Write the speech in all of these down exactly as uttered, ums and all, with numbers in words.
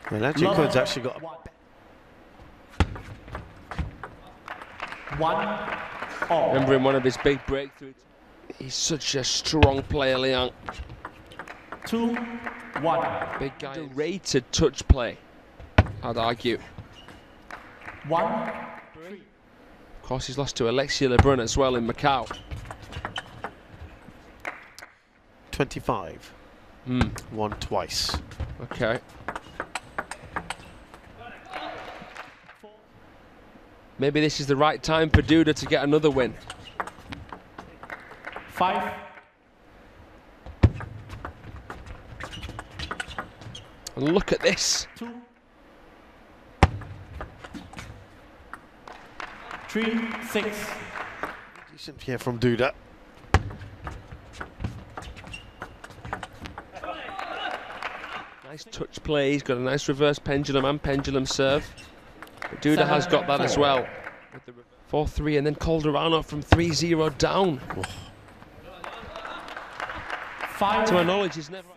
Electric Code's actually got a one. All. Remember in one of his big breakthroughs, he's such a strong player, Liang. Two, one. Big guy. Underrated touch play, I'd argue. One, three. Of course, he's lost to Alexia Lebrun as well in Macau. twenty-five. Hmm. Won twice. Okay. Maybe this is the right time for Duda to get another win. Five. And look at this. Two. Three, six. Decent here from Duda. Nice touch play. He's got a nice reverse pendulum and pendulum serve. But Duda has got that as well. four three, and then Calderano from three zero down. Oh. Five. To my knowledge, he's never...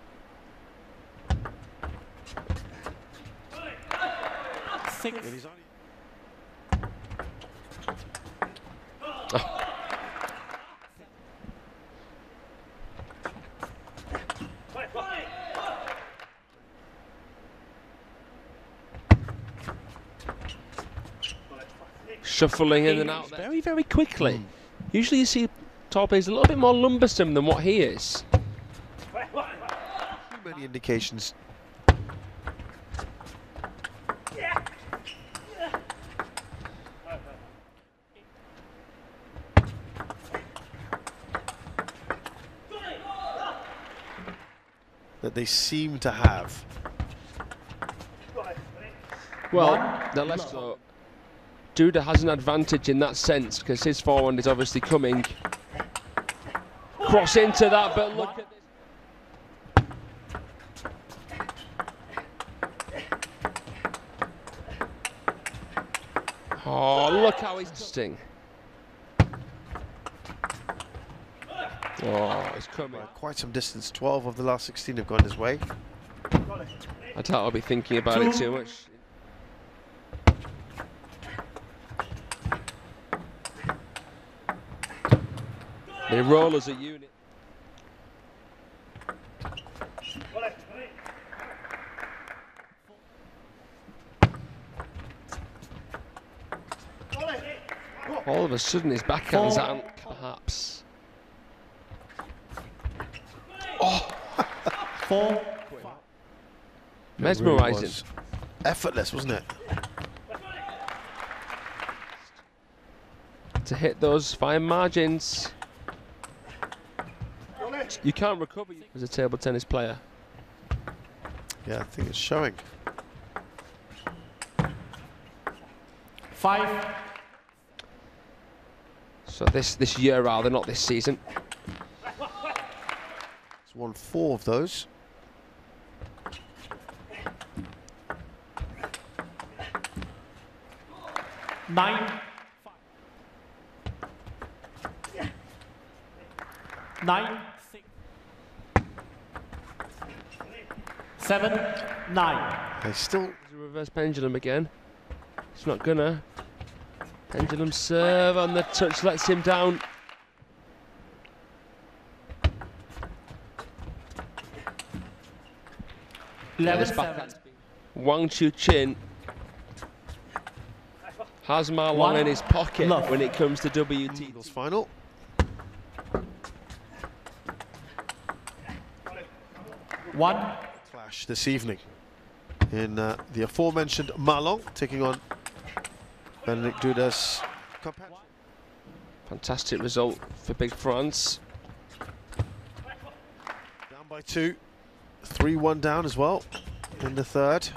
Six. Oh. Shuffling in and out very, very quickly. Mm. Usually you see tall players a little bit more lumbersome than what he is. Too many indications. That they seem to have. Well, the left foot. Duda has an advantage in that sense because his forehand is obviously coming. Cross into that, but look at this. Oh, look how he's sting. Oh, it's coming. Quite some distance. twelve of the last sixteen have gone his way. I doubt I'll be thinking about it too much. They roll as a unit. All of a sudden his backhands aren't perhaps. Oh! Four. Mesmerising. Really was effortless, wasn't it? To hit those fine margins. You can't recover as a table tennis player. Yeah, I think it's showing. Five. So this this year rather, not this season. He's won four of those. Nine. Nine. Six. Seven. Nine. They still. There's a reverse pendulum again. It's not gonna. Pendulum serve on the touch lets him down. Eleven. Seven. Wang Chuqin has Ma Long in his pocket Love. when it comes to W T T final. One clash this evening in uh, the aforementioned Ma Long taking on Benedict Duda's companion. Fantastic result for Big France. Down by two, three one down as well in the third.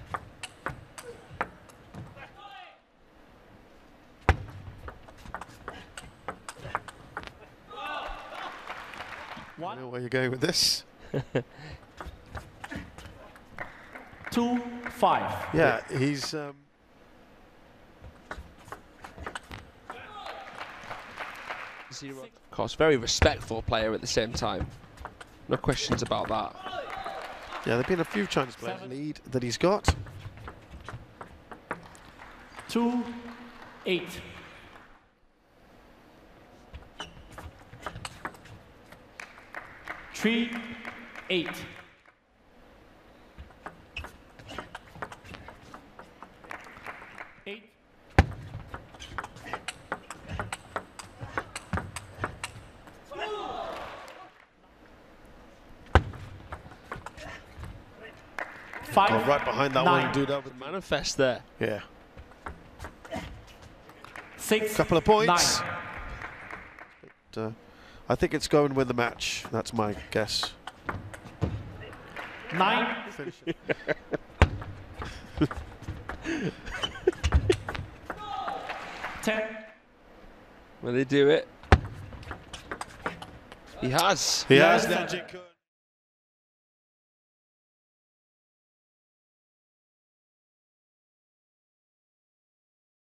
I know where you're going with this. Two, five. Yeah, he's. Um, Zero. Of course, very respectful player at the same time. No questions about that. Yeah, there have been a few Chinese players Seven. lead that he's got. two, eight. Three, eight. Eight. Five. Oh, right behind that nine. one, do that with Manifest there. yeah. Six. Couple of points. Nine. But, uh, I think it's going to win the match. That's my guess. Nine. Ten. When they do it, he has. He has Yes. Liang Jingke.